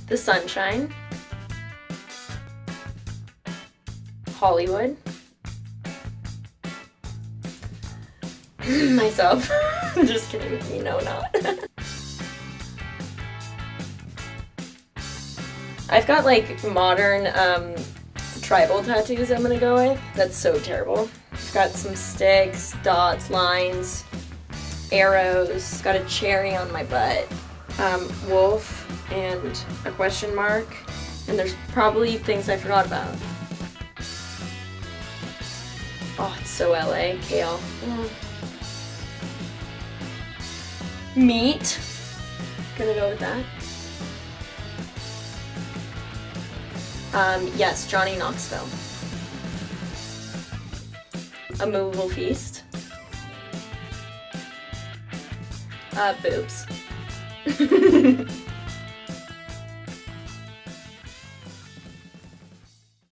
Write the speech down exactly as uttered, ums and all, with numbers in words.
The Sunshine, Hollywood, myself, just kidding, you know not. I've got like modern um, tribal tattoos I'm gonna go with. That's so terrible. I've got some sticks, dots, lines, arrows, got a cherry on my butt, um, wolf, and a question mark, and there's probably things I forgot about. Oh, it's so L A, kale. Mm. Meat, gonna go with that. Um, yes, Johnny Knoxville. A movable feast. Uh, boobs.